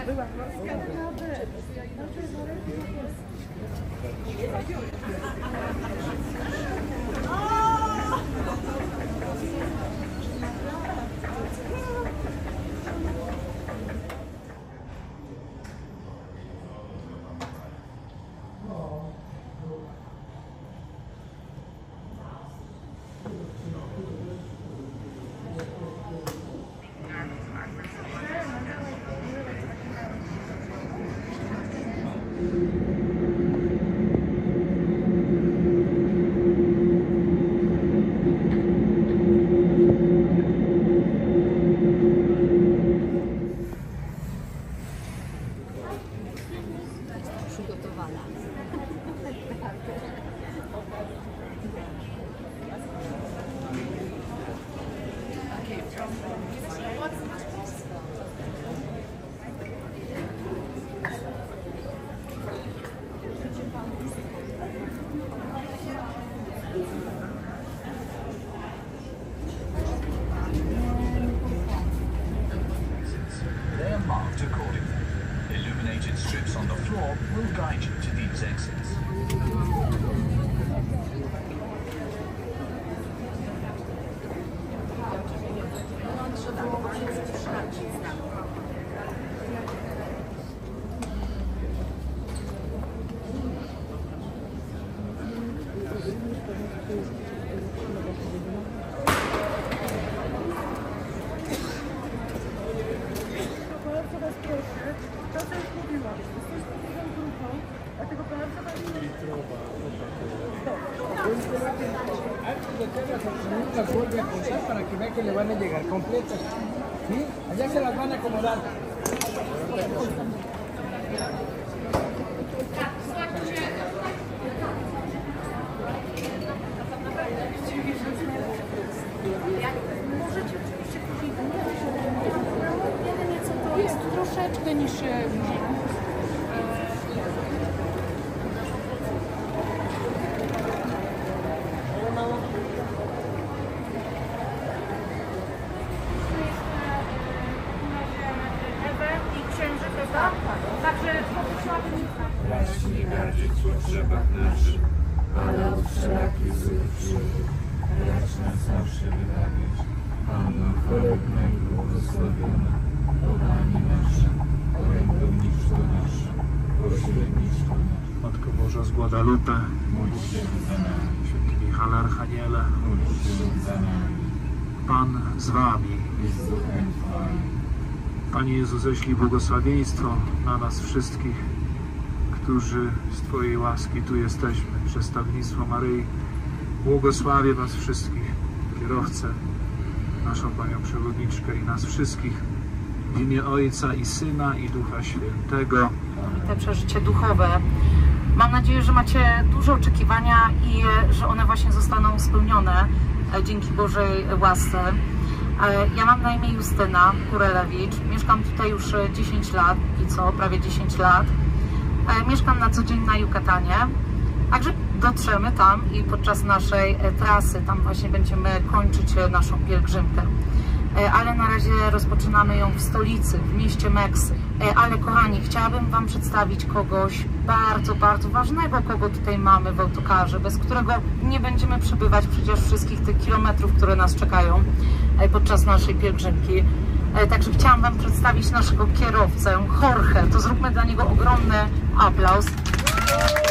Strips on the floor will guide you to these exits. Las vuelve a juntar para que vea que le van a llegar completas. ¿Sí? Allá se las van a acomodar. Możecie oczywiście później jedynie co to jest troszeczkę niż Raczej gardzić w grzebach naszych, ale od wszelakich złych czynów, racz nas zawsze wybawić. Panno chorobna i błogosławiona, o Pani nasza, orędowniczko nasza, pośredniczko nasza. Matko Boża z Guadalupe, Módl się za nami, Święty Michale Archaniele, módl się za nami Pan z Wami. i z duchem Twoim. Panie Jezu, ześlij błogosławieństwo na nas wszystkich, którzy z Twojej łaski tu jesteśmy. Przedstawnictwo Maryi, błogosławię Was wszystkich, kierowcę, naszą Panią Przewodniczkę i nas wszystkich w imię Ojca i Syna i Ducha Świętego. Te przeżycie duchowe. Mam nadzieję, że macie duże oczekiwania i że one właśnie zostaną spełnione dzięki Bożej łasce. Ja mam na imię Justyna Kurelewicz, mieszkam tutaj już 10 lat i co, prawie 10 lat. Mieszkam na co dzień na Yucatanie, także dotrzemy tam i podczas naszej trasy, tam właśnie będziemy kończyć naszą pielgrzymkę. Ale na razie rozpoczynamy ją w stolicy, w mieście Meksyk. Ale kochani, chciałabym Wam przedstawić kogoś bardzo, bardzo ważnego, kogo tutaj mamy w autokarze, bez którego nie będziemy przebywać przecież wszystkich tych kilometrów, które nas czekają podczas naszej pielgrzymki. Także chciałam Wam przedstawić naszego kierowcę, Jorge. To zróbmy dla niego ogromny aplauz.